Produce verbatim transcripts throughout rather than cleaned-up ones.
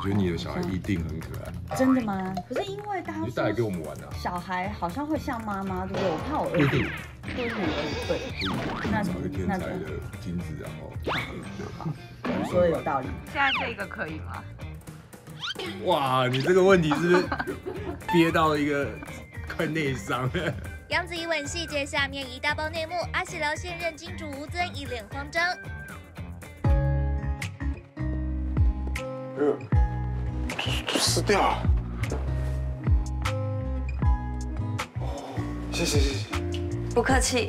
觉得你的小孩一定很可爱。 真的吗？可是因为大家你就带来给我们玩啊。 小孩好像会像妈妈，对不对？我怕我儿子会女儿笨。 那找一个天才的精子，然后好，你说的有道理。 现在这个可以吗？ 哇，你这个问题是不是憋到一个快内伤了？ 杨紫怡吻戏节下面一大包内幕，阿喜聊现任金主吴尊一脸慌张。 哎呦，死掉了！哦，谢谢谢谢。 不客气。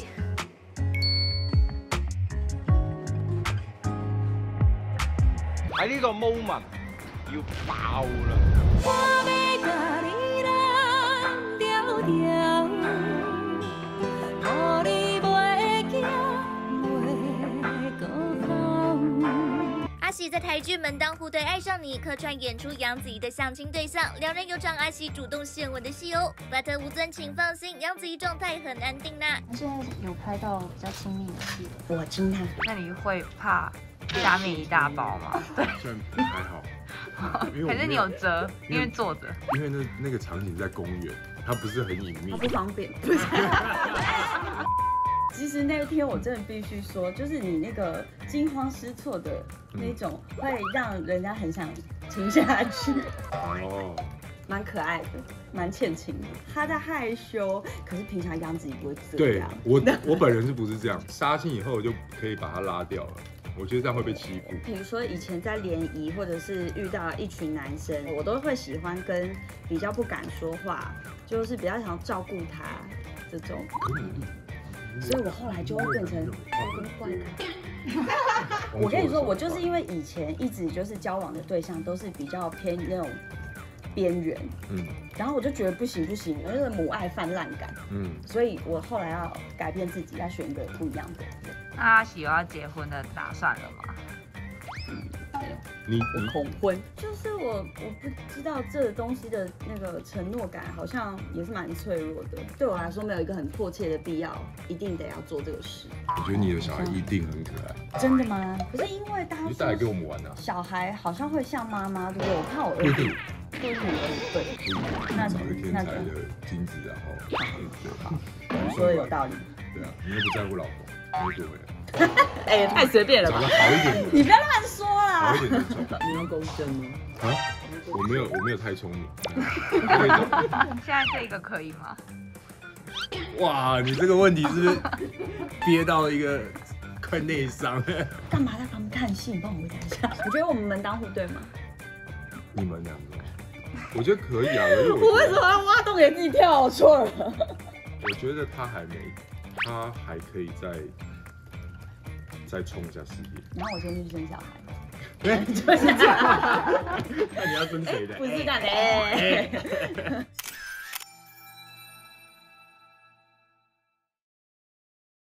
喺呢個 moment 要爆啦！ 阿喜在台剧《门当户对爱上你》客串演出杨紫怡的相亲对象，两人有场阿喜主动献吻的戏哦。But 吴尊请放心，杨紫怡状态很安定啦。 他现在有拍到比较亲密的戏， 我惊叹。 那你会怕下面一大包吗？对， 算还好。 还是你有遮，因为坐着。 因为那那个场景在公园，它不是很隐秘， 不方便。不是。其实那一天我真的必须说，就是你那个惊慌失措的那种，会让人家很想听下去。 哦， 蛮可爱的，蛮欠情的。他在害羞，可是平常杨紫怡不会这对样。 我我本人是不是这样？杀青以后我就可以把它拉掉了。我觉得这样会被欺负。 比如说以前在联谊，或者是遇到一群男生，我都会喜欢跟比较不敢说话，就是比较想要照顾他这种。所以我后来就会变成跟怪咖。我跟你说，我就是因为以前一直就是交往的对象都是比较偏那种边缘，嗯，然后我就觉得不行不行，我就是母爱泛滥感，嗯，所以我后来要改变自己，要选一个不一样的人。 那阿喜有要结婚的打算了吗？ 你我恐婚，就是我我不知道这个东西的那个承诺感，好像也是蛮脆弱的。对我来说，没有一个很迫切的必要，一定得要做这个事。 我觉得你的小孩一定很可爱。 真的吗？可是因为大家你就带来给我们玩啊。 小孩好像会像妈妈，对不对？我怕我儿子会女儿笨。 那找一个天才的精子，然后好，你说的有道理。 对啊，你又不在乎老公，你会回来。 哎，也太随便了吧！ 找个好一点的， 你不要乱说啦。 好一点的宠。 你用公正吗？ 啊？我没有，我没有太聪明。 现在这个可以吗？ 哇，你这个问题是不是憋到一个快内伤了？ 干嘛在旁边看戏？你帮我回答一下。你觉得我们门当户对吗？ 你们两个，我觉得可以啊。 我为什么要挖洞给自己跳？我错了。 我觉得他还没，他还可以再再冲一下事业。 然后我先去生小孩。 对，就是这样。那你要生谁的？ 不是的嘞。